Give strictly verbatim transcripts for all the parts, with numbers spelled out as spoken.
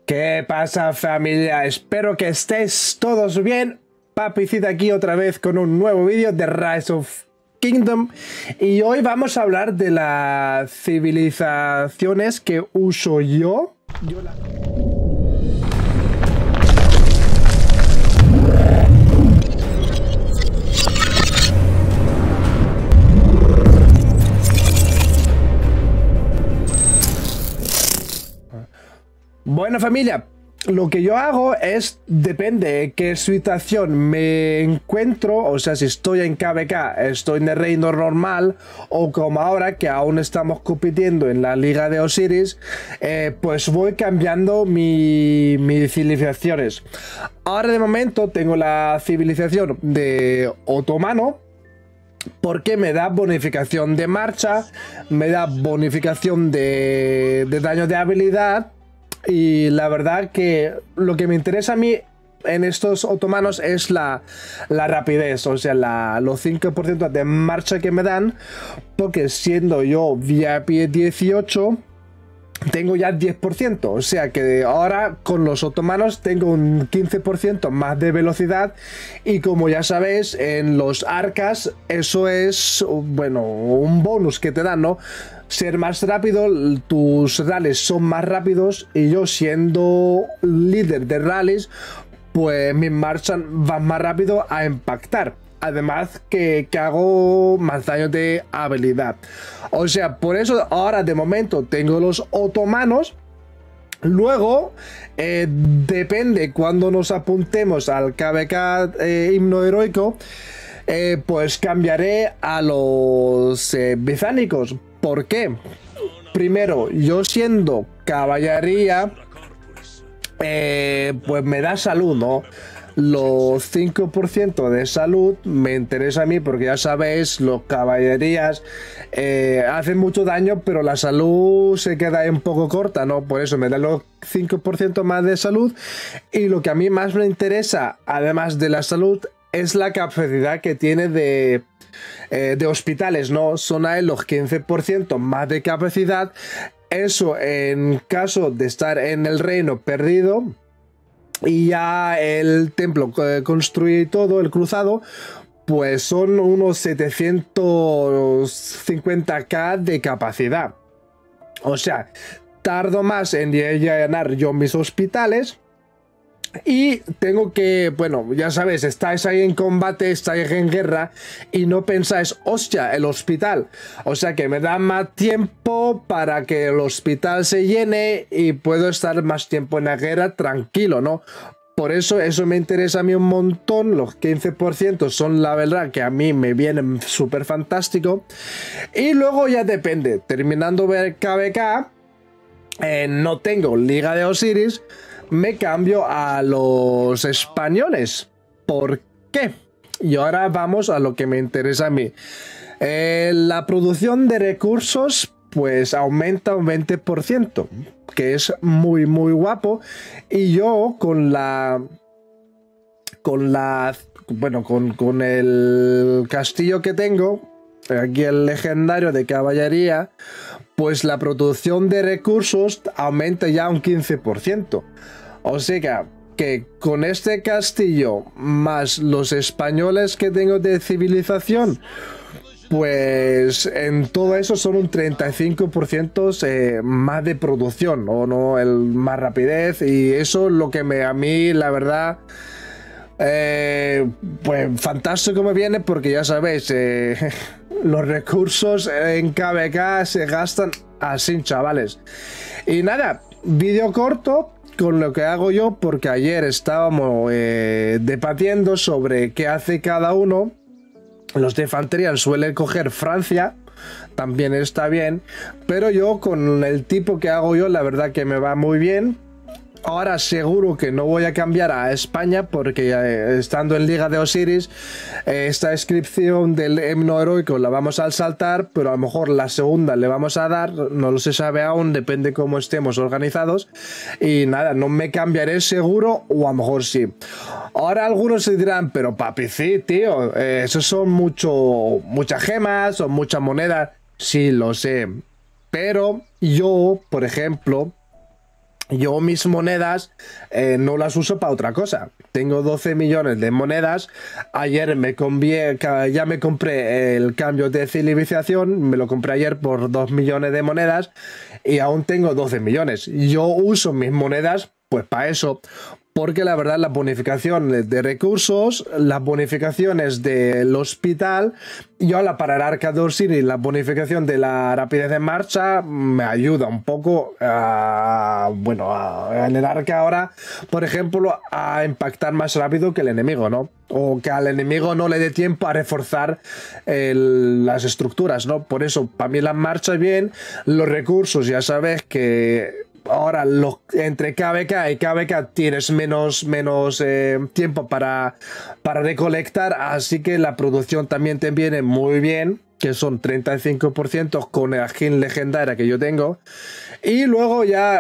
¿Qué pasa, familia? Espero que estéis todos bien. Papicita aquí otra vez con un nuevo vídeo de Rise of Kingdom. Y hoy vamos a hablar de las civilizaciones que uso yo. Yo la... Bueno, familia, lo que yo hago es, depende de qué situación me encuentro, o sea, si estoy en K V K, estoy en el reino normal, o como ahora que aún estamos compitiendo en la Liga de Osiris, eh, pues voy cambiando mi, mis civilizaciones. Ahora de momento tengo la civilización de otomano, porque me da bonificación de marcha, me da bonificación de, de daño de habilidad. Y la verdad que lo que me interesa a mí en estos otomanos es la, la rapidez, o sea, la, los cinco por ciento de marcha que me dan, porque siendo yo V I P dieciocho, tengo ya diez por ciento, o sea que ahora con los otomanos tengo un quince por ciento más de velocidad y como ya sabéis, en los arcas eso es, bueno, un bonus que te dan, ¿no? Ser más rápido, tus rallies son más rápidos y yo siendo líder de rallies, pues mis marchas van más rápido a impactar. Además que, que hago más daño de habilidad. O sea, por eso ahora de momento tengo los otomanos. Luego, eh, depende cuando nos apuntemos al K V K eh, himno heroico, eh, pues cambiaré a los eh, bizánicos. ¿Por qué? Primero, yo siendo caballería, eh, pues me da salud, ¿no? Los cinco por ciento de salud me interesa a mí porque ya sabéis, los caballerías eh, hacen mucho daño, pero la salud se queda ahí un poco corta, ¿no? Por eso me da los cinco por ciento más de salud. Y lo que a mí más me interesa, además de la salud, es la capacidad que tiene de... Eh, de hospitales, ¿no? Son ahí los quince por ciento más de capacidad. Eso en caso de estar en el reino perdido y ya el templo eh, construido y todo, el cruzado, pues son unos setecientos cincuenta K de capacidad. O sea, tardo más en llenar yo mis hospitales. Y tengo que, bueno, ya sabéis, estáis ahí en combate, estáis en guerra y no pensáis, hostia, el hospital. O sea que me da más tiempo para que el hospital se llene y puedo estar más tiempo en la guerra tranquilo, ¿no? Por eso, eso me interesa a mí un montón. Los quince por ciento son la verdad que a mí me vienen súper fantástico. Y luego ya depende, terminando ver K V K, eh, no tengo Liga de Osiris. Me cambio a los españoles. ¿Por qué? Y ahora vamos a lo que me interesa a mí. Eh, la producción de recursos pues aumenta un veinte por ciento, que es muy muy guapo. Y yo con la... Con la... Bueno, con, con el castillo que tengo, aquí el legendario de caballería, pues la producción de recursos aumenta ya un quince por ciento. O sea que con este castillo más los españoles que tengo de civilización, pues en todo eso son un treinta y cinco por ciento eh, más de producción, o no, el más rapidez, y eso es lo que me, a mí la verdad... Eh, pues fantástico me viene porque ya sabéis, eh, los recursos en K V K se gastan así, chavales. Y nada, vídeo corto con lo que hago yo, porque ayer estábamos eh, debatiendo sobre qué hace cada uno. Los de infantería suelen coger Francia, también está bien, pero yo con el tipo que hago yo, la verdad que me va muy bien. Ahora seguro que no voy a cambiar a España porque eh, estando en Liga de Osiris, eh, esta inscripción del himno heroico la vamos a saltar, pero a lo mejor la segunda le vamos a dar, no lo se sabe aún, depende cómo estemos organizados. Y nada, no me cambiaré seguro, o a lo mejor sí. Ahora algunos se dirán, pero papi, sí, tío, eh, esos son mucho, muchas gemas, son muchas monedas. Sí, lo sé. Pero yo, por ejemplo... Yo mis monedas eh, no las uso para otra cosa. Tengo doce millones de monedas. Ayer me convié, ya me compré el cambio de civilización. Me lo compré ayer por dos millones de monedas. Y aún tengo doce millones. Yo uso mis monedas pues para eso. Porque la verdad, las bonificaciones de recursos, las bonificaciones del hospital, y ahora para el Arcador City, la bonificación de la rapidez de marcha, me ayuda un poco a, bueno, a, en el arca ahora, por ejemplo, a impactar más rápido que el enemigo, ¿no? O que al enemigo no le dé tiempo a reforzar el, las estructuras, ¿no? Por eso, para mí las marchas bien, los recursos, ya sabes que ahora los, entre K B K y K B K tienes menos, menos eh, tiempo para, para recolectar, así que la producción también te viene muy bien, que son treinta y cinco por ciento con la skin legendaria que yo tengo. Y luego ya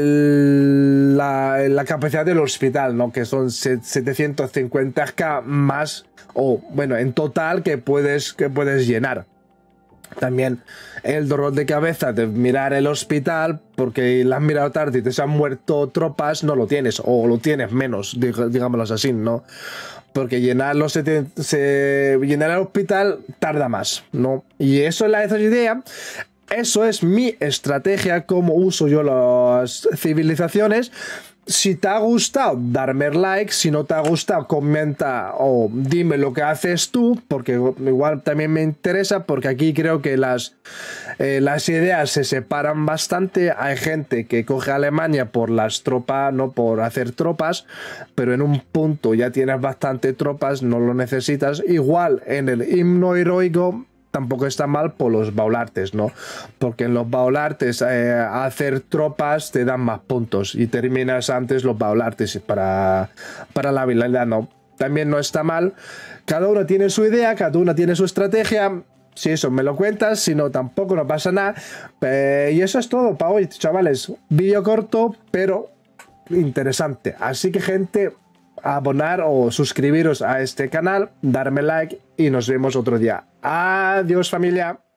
el, la, la capacidad del hospital, ¿no? Que son setecientos cincuenta K más, o bueno, en total que puedes, que puedes llenar. También el dolor de cabeza de mirar el hospital, porque la has mirado tarde y te han muerto tropas, no lo tienes, o lo tienes menos, digámoslo así, ¿no? Porque llenarlo se, se llenar el hospital tarda más, ¿no? Y eso es la esa idea. Eso es mi estrategia, cómo uso yo las civilizaciones. Si te ha gustado, darme like. Si no te ha gustado, comenta o dime lo que haces tú, porque igual también me interesa, porque aquí creo que las, eh, las ideas se separan bastante. Hay gente que coge a Alemania por las tropas, no por hacer tropas, pero en un punto ya tienes bastante tropas, no lo necesitas. Igual en el himno heroico tampoco está mal por los baulartes, ¿no? Porque en los baulartes eh, hacer tropas te dan más puntos y terminas antes los baulartes para, para la habilidad, ¿no? También no está mal. Cada uno tiene su idea, cada uno tiene su estrategia. Si eso me lo cuentas, si no tampoco no pasa nada. Eh, y eso es todo para hoy, chavales. Vídeo corto, pero interesante. Así que, gente, abonar o suscribiros a este canal, darme like y nos vemos otro día. Adiós, familia.